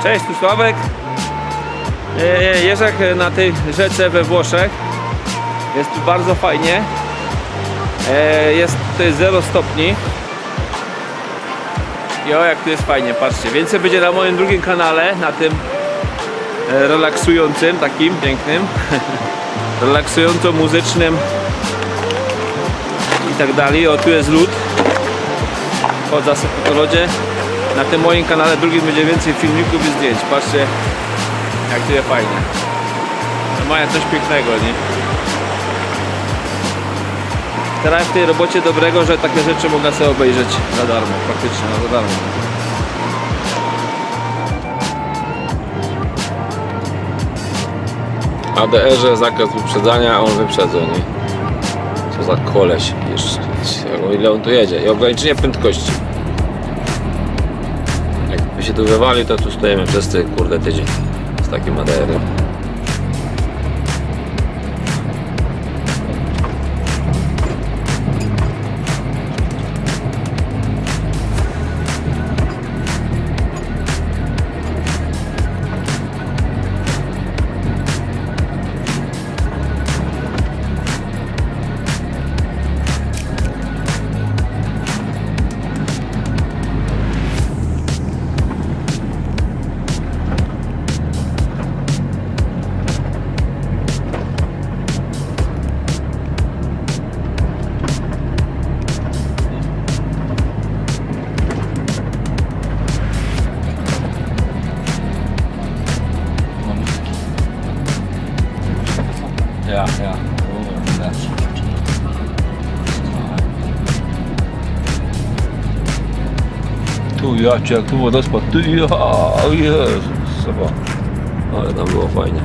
Cześć, tu Sławek. Jeżdżę na tej rzece we Włoszech. Jest tu bardzo fajnie. Jest tutaj 0 stopni. I o, jak tu jest fajnie, patrzcie. Więcej będzie na moim drugim kanale, na tym relaksującym, takim pięknym. Relaksująco muzycznym i tak dalej. O, tu jest lód. Chodzę sobie po lodzie. Na tym moim kanale drugim będzie więcej filmików i zdjęć. Patrzcie, jak tu jest fajnie. To mają coś pięknego, nie? Teraz w tej robocie dobrego, że takie rzeczy mogę sobie obejrzeć za darmo, praktycznie za darmo. ADR-ze zakaz wyprzedzania, a on wyprzedzał, nie? Co za koleś jeszcze, o ile on tu jedzie. I ograniczenie prędkości. Jakby się tu wywali, to tu stoimy wszyscy, kurde, tydzień z takim ADR-em. Ja. Tu jacie, jak tu wodospad, tu ja, o Jezus, ale tam było fajnie.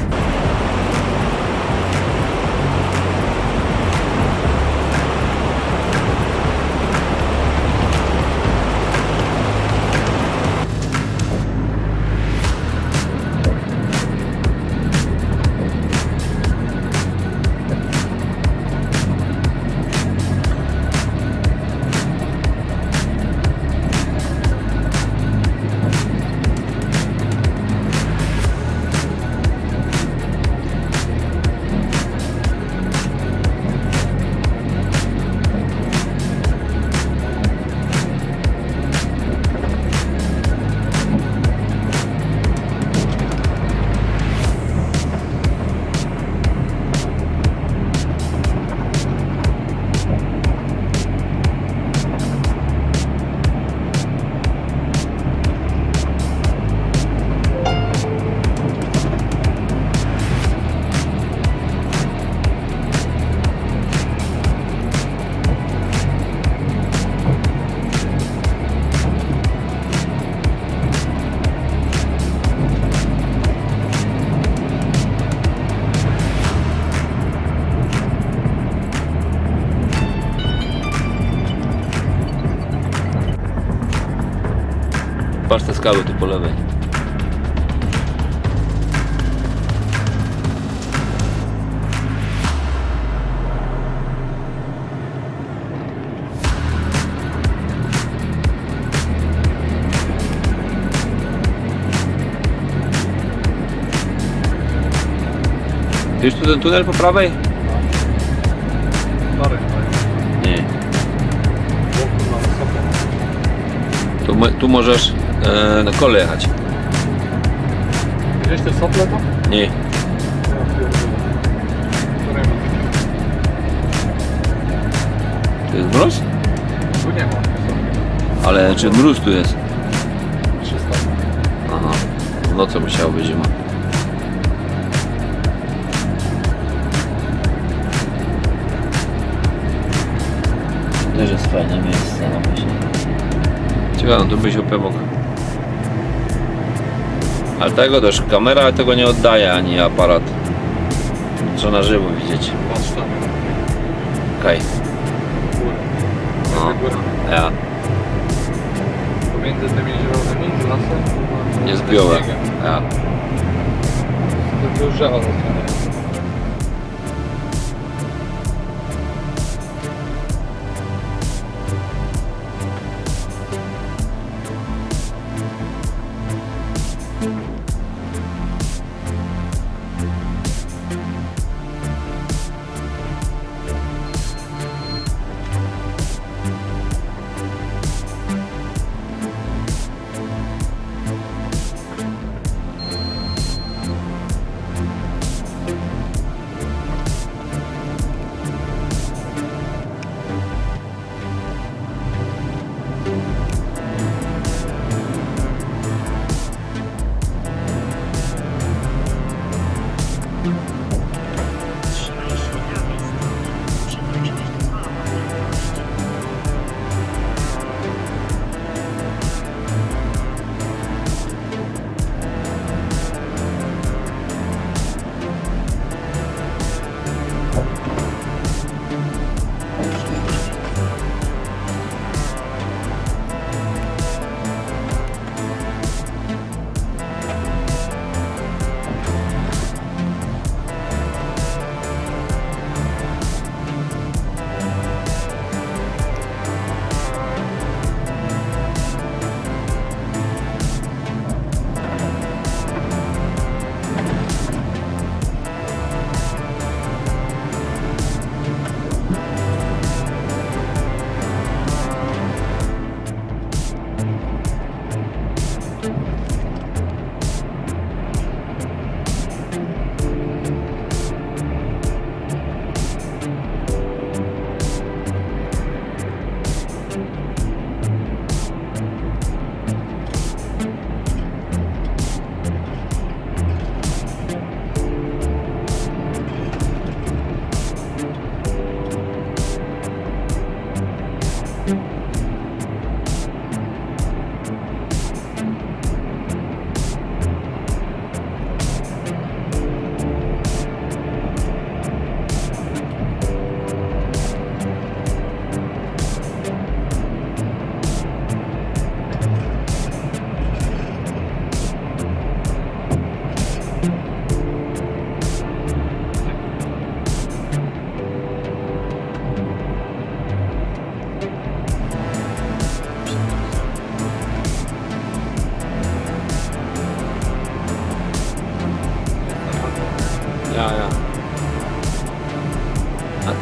Patrz te skały tu po lewej. Widzisz tu ten tunel po prawej? Nie. Tu możesz na kole jechać. Widziałeś te sople tam? Nie. To jest mróz? Tu nie ma. Ale czy mróz tu jest? 300. Aha. No co musiało być zima. Też jest fajne miejsce na myśli. Ciekawe, no tu byś upewok. Ale tego też kamera tego nie oddaje, ani aparat. Trzeba na żywo widzieć. Patrz tam. Okej. No. Ja. Pomiędzy tymi zielonymi z lasem. Nie zbiorę. Ja. To już drzewa zostanie.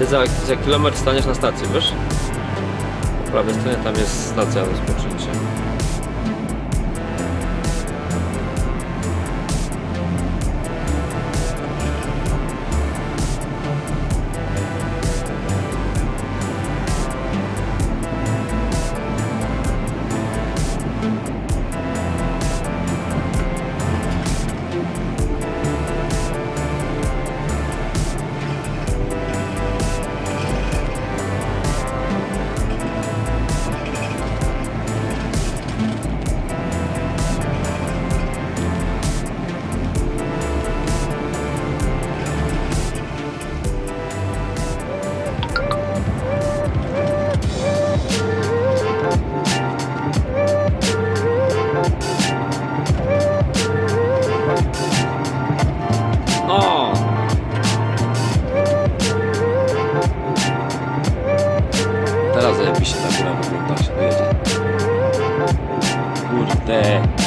Ty za kilometr staniesz na stacji, wiesz? Po prawej stronie tam jest stacja rozpoczęcia. Teraz zajebiście ta góra wygląda, się dojedzie. Kurde.